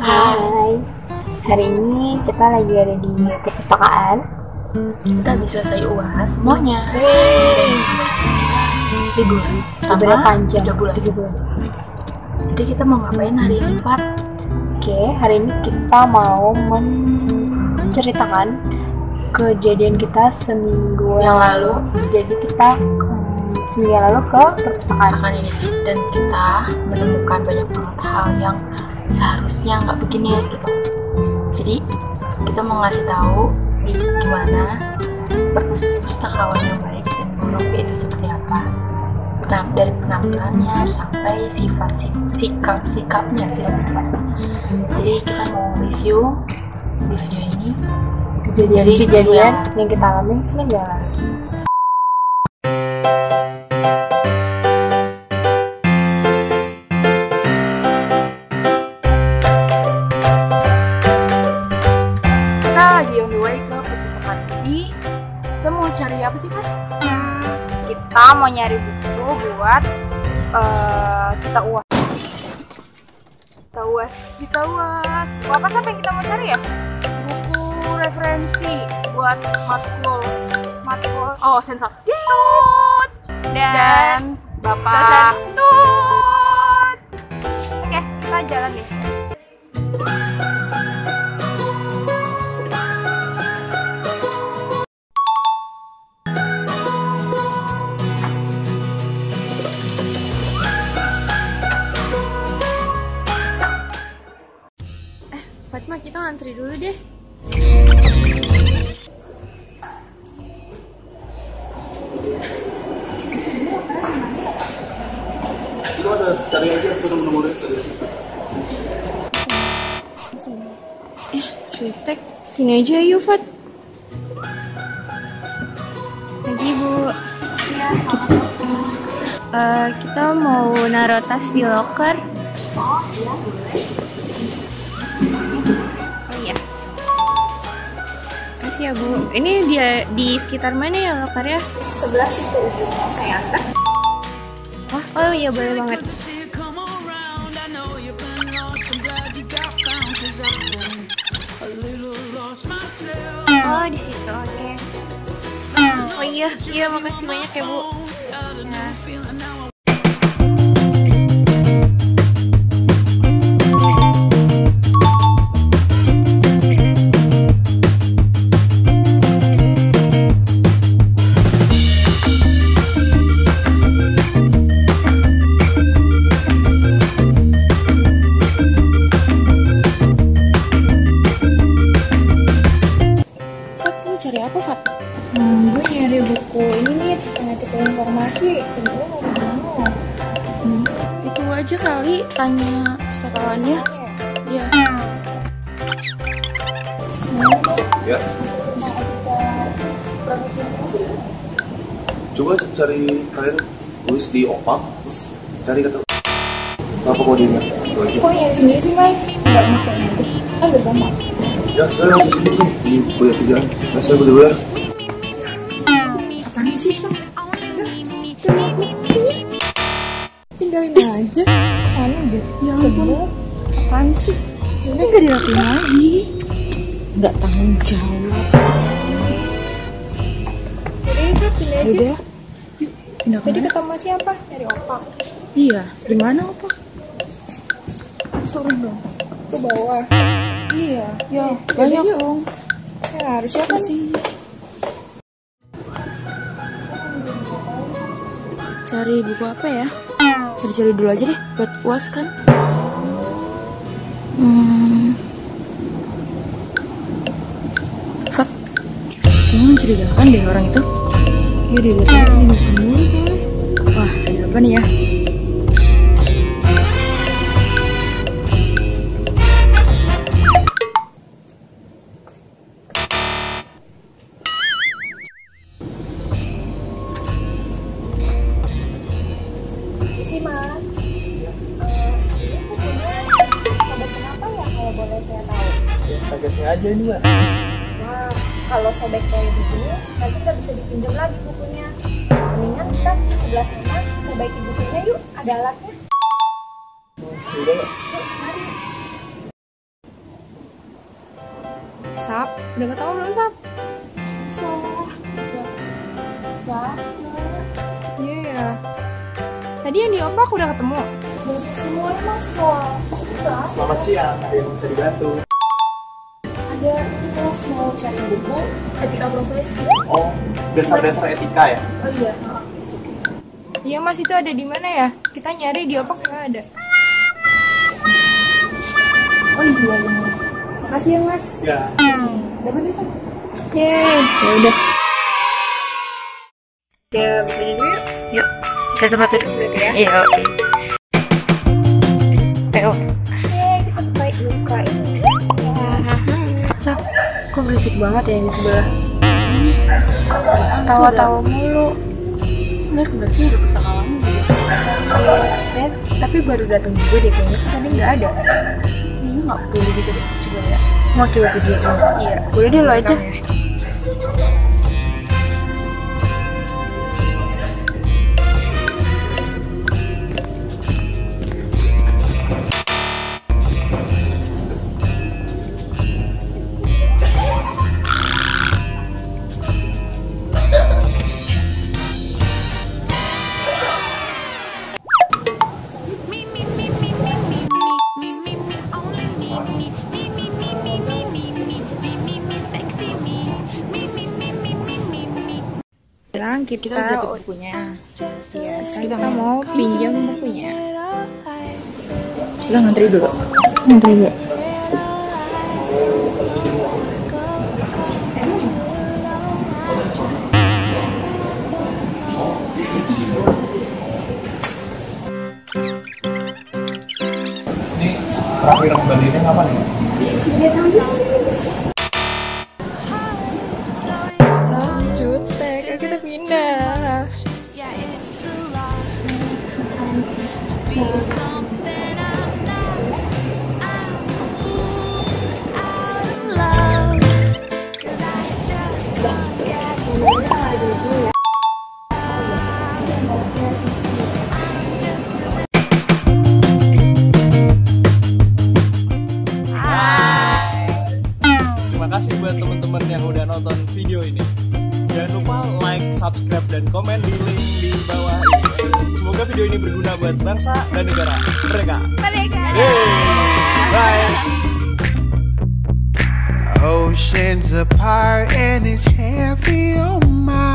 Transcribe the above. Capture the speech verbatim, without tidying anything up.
Hai. Hari ini kita lagi ada di perpustakaan. Kita habis selesai U A S semuanya. Yeay. Dan sebenarnya kita libur Sama sama panjang tiga bulan. tiga bulan. Jadi kita mau ngapain hari ini, Fat? Oke, hari ini kita mau menceritakan kejadian kita seminggu Yang lalu. Jadi kita hmm, seminggu yang lalu ke perpustakaan. Perpustakaan ini, dan kita menemukan banyak banget hal yang seharusnya nggak begini gitu. Jadi kita mau ngasih tahu di gimana perpustakawan yang baik dan buruk itu seperti apa. Penam- dari penampilannya sampai sifat sif- sikap sikapnya sih lebih tepatnya. Jadi kita mau review di video ini Kejadian-kejadian yang kita alami seminggu yang lalu. Kita lagi on the way ke perpustakaan I. Kita mau cari apa sih, Pak? Kita mau nyari buku buat eh, kita uas. Kita uas. Kita uas. Apa sih yang kita mau cari ya? Buku referensi buat matkul. Matkul Oh, sensor. Tut dan, Dan Bapak. dosen Tut. Oke, kita jalan deh. Fatma, kita ngantri dulu deh. Itu ada cari aja tuh nomornya dari situ. Cuitek, sini aja yuk, Fat. Lagi, Bu. Ya, Eh, kita mau naruh tas di locker. oh iya boleh. Oh iya. Kasih ya, Bu. Ini dia di sekitar mana ya lokernya? Sebelah situ ujungnya saya antar. Oh, oh iya, boleh banget. Oh, di situ. Oke. Oh iya, iya makasih banyak ya, Bu. Ya. Fat, lu cari apa, Fat? Hmm, gue nyari buku ini nih, artikel informasi. Kira-kira mau kemana? Itu aja kali, tanya sekawannya. Iya. Ya. Coba cari kalian tulis di opak, terus cari kata apa kodenya. Itu aja. Kok nyari sendiri sih, Mas? Enggak bisa nanti. Kan udah gampang. Ya, saya di sini nih di kuliah kerjaan. Nah, saya pergi dulu ya. Apaan sih, Pak? Tinggalin aja. Aneh deh. Ya ampun, apaan sih? Ini gak dirapiin lagi. Gak tanggung jawab. Jadi, Sat, pindah aja. Udah, yuk pindah Jadi kemana? ketemu siapa? Dari opak. Iya, di mana apa? Turun dong. Ke bawah. Iya, Ya, banyak yuk. dong. Ya, harusnya kan. Sih. Cari buku apa ya? Cari-cari dulu aja deh buat U A S kan. Hmm. Fat, kayaknya mencurigakan deh orang itu. Ya, dia lihat lagi bukan mulu soalnya. Wah, ada apa nih ya? Sih, Mas. Ini bukunya sobat kenapa ya, kalau boleh saya tahu? Agak sengaja ini, Mbak. Nah, kalau sobek kayak begini nanti nggak bisa dipinjam lagi bukunya. Mendingan kita ke sebelah sana perbaiki bukunya yuk, ada alatnya. Udah, Mbak. Udah ketemu belum, Sap? Susah. Gak ada. Iya ya. Tadi yang di opak udah ketemu. Besok semuanya masuk. Sudah. Selamat siang, ada yang bisa dibantu? Ada kelas mau cari buku etika profesi. Oh, dasar-dasar etika ya? Oh iya. Iya Mas, itu ada di mana ya? Kita nyari di opak nggak ada. Oh iya. Makasih ya Mas. Ya. Dapat ya Pak? Yeay, ya udah. Ya, begini dulu yuk. Yuk, saya tempat duduk dulu ya. Iya. Ayo. Yeay, kita buka buka ini. Sap, kok berisik banget ya ini sebelah? Tawa-tawa mulu. Bener nggak sih udah bisa kawannya gitu? Eh, tapi baru datang juga deh kayaknya. Tadi nggak ada. Ini nggak peduli gitu deh. Coba ya. Mau coba videoin? Iya. Boleh deh lo aja. Sekarang kita, Kita udah dapat bukunya. yes, kita mau pinjam bukunya. Lo ngantri dulu. Nanti dulu. Ini terakhir kembalinya kapan ya? Jutek, ayo kita pindah. Terima kasih buat teman-teman yang udah nonton video ini. Jangan lupa like, subscribe, dan komen di link di bawah ini. Semoga video ini berguna buat bangsa dan negara. Mereka. Mereka. Bye. Oceans apart and it's heavy on my